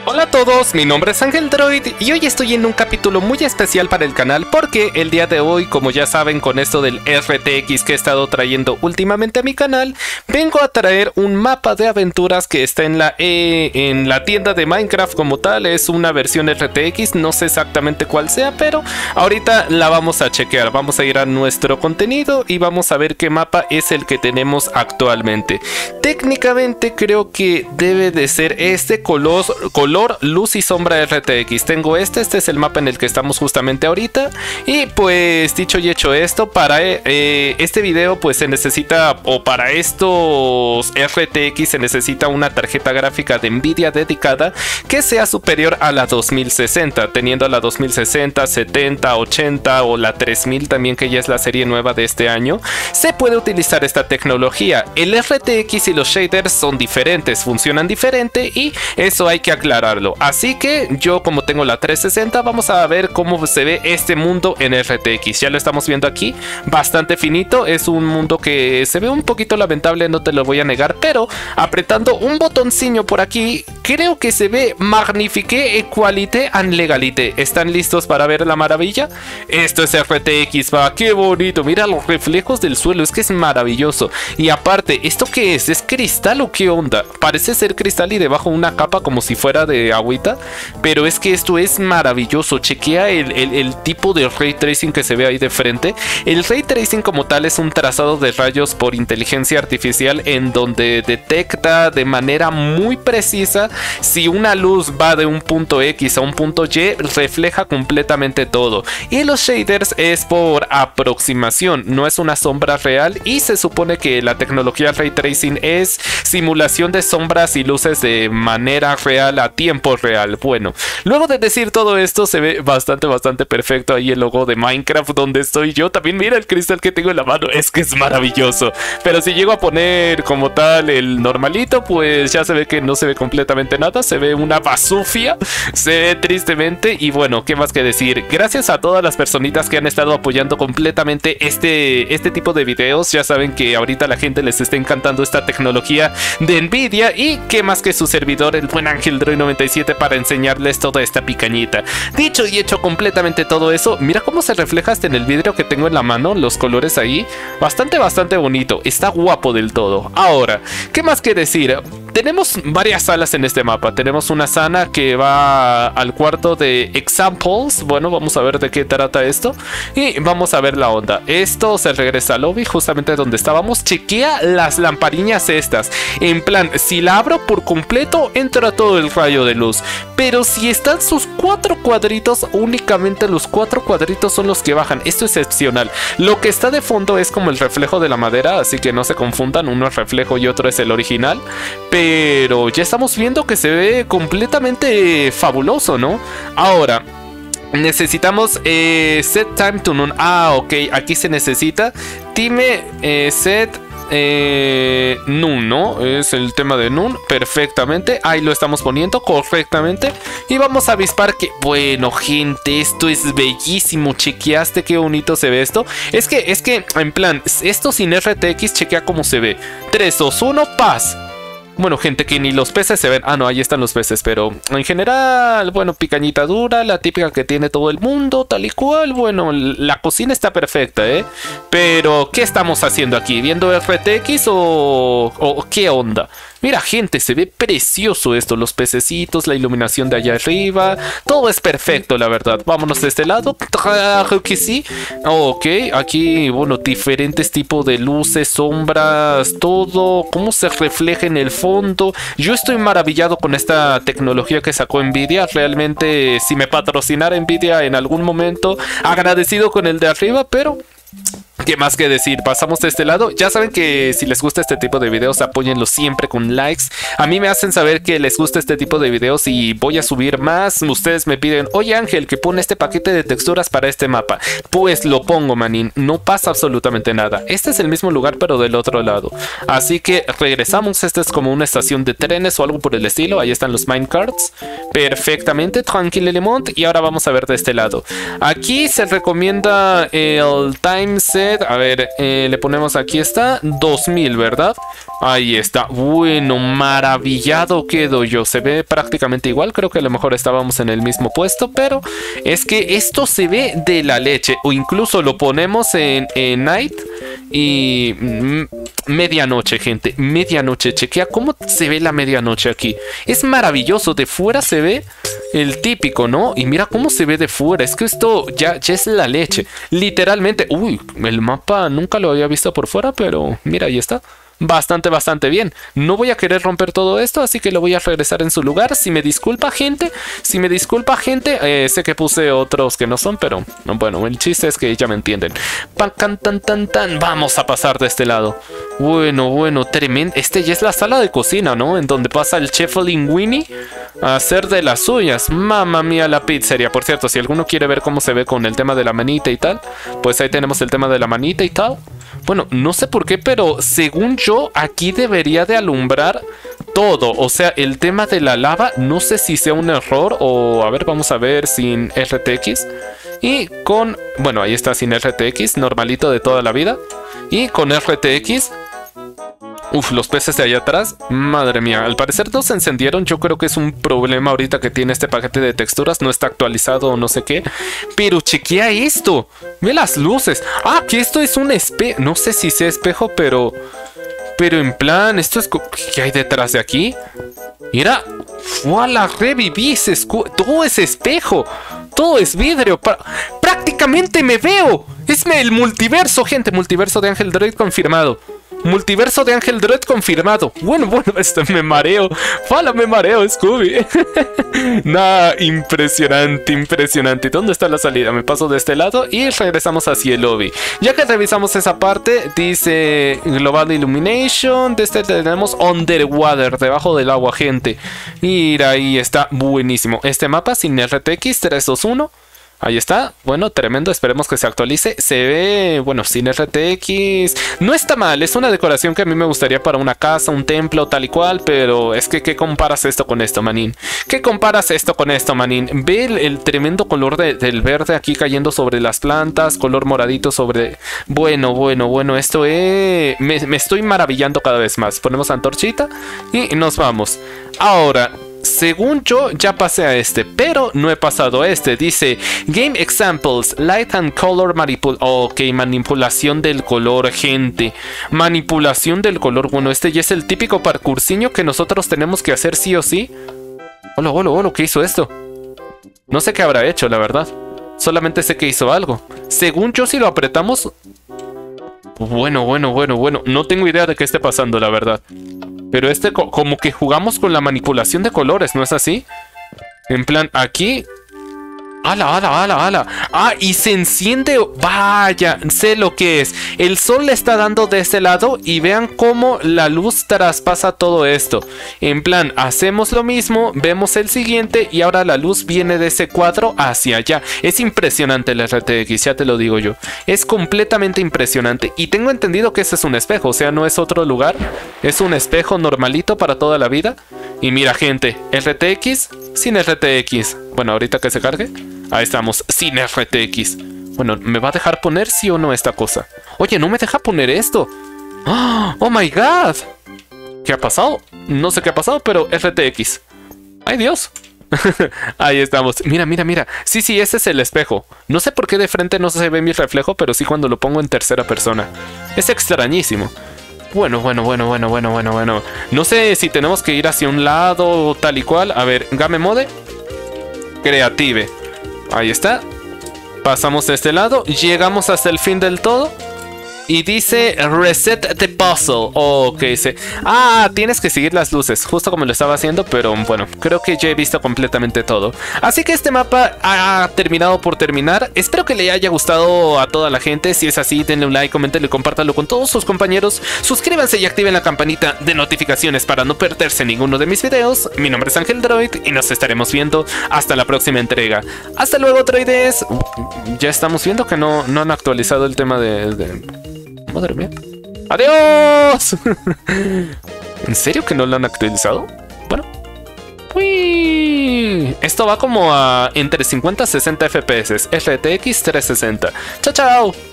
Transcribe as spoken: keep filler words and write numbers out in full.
Hola a todos, mi nombre es Ángel Droid y hoy estoy en un capítulo muy especial para el canal porque el día de hoy, como ya saben con esto del R T X que he estado trayendo últimamente a mi canal, vengo a traer un mapa de aventuras que está en la, eh, en la tienda de Minecraft como tal. Es una versión R T X, no sé exactamente cuál sea, pero ahorita la vamos a chequear. Vamos a ir a nuestro contenido y vamos a ver qué mapa es el que tenemos actualmente. Técnicamente creo que debe de ser este color, color luz y sombra R T X. Tengo este, este es el mapa en el que estamos justamente ahorita. Y pues dicho y hecho esto, para eh, este video pues se necesita, o para estos R T X se necesita una tarjeta gráfica de Nvidia dedicada que sea superior a la dos mil sesenta, teniendo la dos mil sesenta, setenta, ochenta o la tres mil también, que ya es la serie nueva de este año. Se puede utilizar esta tecnología. El R T X y los shaders son diferentes, funcionan diferente y eso hay que aclararlo. Así que yo, como tengo la trescientos sesenta, vamos a ver cómo se ve este mundo en R T X. Ya lo estamos viendo aquí, bastante finito. Es un mundo que se ve un poquito lamentable, no te lo voy a negar, pero apretando un botoncillo por aquí, creo que se ve magnifique, equalité and legalité. ¿Están listos para ver la maravilla? Esto es R T X, va, qué bonito. Mira los reflejos del suelo, es que es maravilloso. Y aparte, ¿esto qué es? ¿Es cristal o qué onda? Parece ser cristal y debajo una capa como si fuera de agüita, pero es que esto es maravilloso. Chequea el, el, el tipo de ray tracing que se ve ahí de frente. El ray tracing como tal es un trazado de rayos por inteligencia artificial en donde detecta de manera muy precisa si una luz va de un punto X a un punto Y, refleja completamente todo. Y los shaders es por aproximación, no es una sombra real, y se supone que la tecnología ray tracing es simulación de sombras y luces de manera real a tiempo real. Bueno, luego de decir todo esto, se ve bastante bastante perfecto ahí el logo de Minecraft donde estoy yo. También mira el cristal que tengo en la mano, es que es maravilloso. Pero si llego a poner como tal el normalito, pues ya se ve que no se ve completamente nada, se ve una basofia, se ve tristemente. Y bueno, qué más que decir, gracias a todas las personitas que han estado apoyando completamente este, este tipo de videos. Ya saben que ahorita a la gente les está encantando esta tecnología de Nvidia, y qué más que su servidor, el buen Ángel Droid noventa y siete, para enseñarles toda esta picañita. Dicho y hecho completamente todo eso, mira cómo se refleja hasta en el vidrio que tengo en la mano, los colores ahí, bastante bastante bonito, está guapo del todo. Ahora, ¿qué más que decir? Tenemos varias salas en este mapa. Tenemos una sala que va al cuarto de Examples. Bueno, vamos a ver de qué trata esto y vamos a ver la onda. Esto se regresa al lobby, justamente donde estábamos. Chequea las lampariñas estas. En plan, si la abro por completo, entra todo el rayo de luz. Pero si están sus cuatro cuadritos, únicamente los cuatro cuadritos son los que bajan. Esto es excepcional. Lo que está de fondo es como el reflejo de la madera, así que no se confundan. Uno es reflejo y otro es el original. Pero ya estamos viendo que se ve completamente fabuloso, ¿no? Ahora, necesitamos eh, set time to none. Ah, ok, aquí se necesita time eh, set Eh, Noon, ¿no? Es el tema de Noon, perfectamente, ahí lo estamos poniendo correctamente. Y vamos a avispar que, bueno gente, esto es bellísimo. Chequeaste qué bonito se ve esto. Es que, es que, en plan, esto sin R T X, chequea cómo se ve. tres, dos, uno, paz. Bueno, gente, que ni los peces se ven. Ah, no, ahí están los peces, pero en general, bueno, picañita dura, la típica que tiene todo el mundo, tal y cual. Bueno, la cocina está perfecta, ¿eh? Pero, ¿qué estamos haciendo aquí? ¿Viendo R T X o, o qué onda? Mira, gente, se ve precioso esto, los pececitos, la iluminación de allá arriba, todo es perfecto, la verdad. Vámonos de este lado, claro que sí. Ok, aquí, bueno, diferentes tipos de luces, sombras, todo, cómo se refleja en el fondo. Yo estoy maravillado con esta tecnología que sacó Nvidia. Realmente, si me patrocinara Nvidia en algún momento, agradecido con el de arriba, pero ¿qué más que decir? Pasamos de este lado. Ya saben que si les gusta este tipo de videos, apóyenlo siempre con likes. A mí me hacen saber que les gusta este tipo de videos y voy a subir más. Ustedes me piden, oye Ángel, que pone este paquete de texturas para este mapa. Pues lo pongo, manín. No pasa absolutamente nada. Este es el mismo lugar, pero del otro lado. Así que regresamos. Esta es como una estación de trenes o algo por el estilo. Ahí están los minecarts. Perfectamente, tranquilo, Lemont. Y ahora vamos a ver de este lado. Aquí se recomienda el time set internet. A ver, eh, le ponemos aquí está, dos mil, ¿verdad? Ahí está. Bueno, maravillado quedo yo. Se ve prácticamente igual. Creo que a lo mejor estábamos en el mismo puesto, pero es que esto se ve de la leche. O incluso lo ponemos en, en night y mm, medianoche, gente. Medianoche. Chequea cómo se ve la medianoche aquí. Es maravilloso. De fuera se ve el típico, ¿no? Y mira cómo se ve de fuera. Es que esto ya, ya es la leche. Literalmente. Uy, el mapa nunca lo había visto por fuera, pero mira, ahí está. Bastante, bastante bien. No voy a querer romper todo esto, así que lo voy a regresar en su lugar. Si me disculpa, gente. Si me disculpa, gente. Eh, sé que puse otros que no son, pero bueno, el chiste es que ya me entienden. Pan, can, tan, tan, tan. Vamos a pasar de este lado. Bueno, bueno, tremendo. Este ya es la sala de cocina, ¿no? En donde pasa el chef Linguini a hacer de las suyas. Mamma mía, la pizzería. Por cierto, si alguno quiere ver cómo se ve con el tema de la manita y tal, pues ahí tenemos el tema de la manita y tal. Bueno, no sé por qué, pero según yo, aquí debería de alumbrar todo. O sea, el tema de la lava, no sé si sea un error o... A ver, vamos a ver sin R T X. Y con... Bueno, ahí está sin R T X, normalito de toda la vida. Y con R T X... Uf, los peces de allá atrás, madre mía, al parecer no se encendieron. Yo creo que es un problema ahorita que tiene este paquete de texturas. No está actualizado o no sé qué. Pero chequea esto. Ve las luces. Ah, que esto es un espejo. No sé si sea espejo, pero... Pero en plan, esto es... ¿Qué hay detrás de aquí? Mira. ¡Wala! Reviví ese escudo. Todo es espejo. Todo es vidrio. Prácticamente me veo. Es el multiverso, gente. Multiverso de Ángel Droid confirmado. Multiverso de Ángel Droid confirmado. Bueno, bueno, este me mareo. Fala, me mareo, Scooby. Nah, impresionante, impresionante. ¿Dónde está la salida? Me paso de este lado y regresamos hacia el lobby. Ya que revisamos esa parte, dice Global Illumination. De este tenemos Underwater, debajo del agua, gente. Mira, ahí está, buenísimo. Este mapa sin R T X tres dos uno. Ahí está, bueno, tremendo, esperemos que se actualice. Se ve, bueno, sin R T X. No está mal, es una decoración que a mí me gustaría para una casa, un templo, tal y cual. Pero es que, ¿qué comparas esto con esto, manín? ¿Qué comparas esto con esto, manín? Ve el, el tremendo color de, del verde aquí cayendo sobre las plantas. Color moradito sobre... Bueno, bueno, bueno, esto es... Me, me estoy maravillando cada vez más. Ponemos antorchita y nos vamos. Ahora... Según yo, ya pasé a este, pero no he pasado a este. Dice, Game Examples, Light and Color Manipul... Ok, manipulación del color, gente. Manipulación del color. Bueno, este ya es el típico parkourciño que nosotros tenemos que hacer sí o sí. Hola, hola, hola, ¿qué hizo esto? No sé qué habrá hecho, la verdad. Solamente sé que hizo algo. Según yo, si lo apretamos... Bueno, bueno, bueno, bueno. No tengo idea de qué esté pasando, la verdad. Pero este co como que jugamos con la manipulación de colores, ¿no es así? En plan, aquí... ¡Hala, hala, hala, hala! ¡Ah! Y se enciende... ¡Vaya! Sé lo que es. El sol le está dando de este lado y vean cómo la luz traspasa todo esto. En plan, hacemos lo mismo, vemos el siguiente y ahora la luz viene de ese cuadro hacia allá. Es impresionante el R T X, ya te lo digo yo. Es completamente impresionante. Y tengo entendido que ese es un espejo, o sea, no es otro lugar. Es un espejo normalito para toda la vida. Y mira, gente, R T X sin R T X. Bueno, ahorita que se cargue. Ahí estamos, sin R T X. Bueno, ¿me va a dejar poner sí o no esta cosa? Oye, no me deja poner esto. ¡Oh, my God! ¿Qué ha pasado? No sé qué ha pasado, pero R T X. ¡Ay, Dios! Ahí estamos. Mira, mira, mira. Sí, sí, ese es el espejo. No sé por qué de frente no se ve mi reflejo, pero sí cuando lo pongo en tercera persona. Es extrañísimo. Bueno, bueno, bueno, bueno, bueno, bueno, bueno. No sé si tenemos que ir hacia un lado o tal y cual. A ver, Game Mode. Creative. Ahí está. Pasamos de este lado. Llegamos hasta el fin del todo. Y dice Reset the Puzzle. Ok, dice. Ah, tienes que seguir las luces. Justo como lo estaba haciendo. Pero bueno, creo que ya he visto completamente todo. Así que este mapa ha terminado por terminar. Espero que le haya gustado a toda la gente. Si es así, denle un like, coméntenlo y compártanlo con todos sus compañeros. Suscríbanse y activen la campanita de notificaciones para no perderse ninguno de mis videos. Mi nombre es Ángel Droid y nos estaremos viendo hasta la próxima entrega. Hasta luego, droides. Ya estamos viendo que no, no han actualizado el tema de... de... Madre mía. ¡Adiós! ¿En serio que no lo han actualizado? Bueno. Uy. Esto va como a entre cincuenta y sesenta F P S. R T X trescientos sesenta. ¡Chao, chao!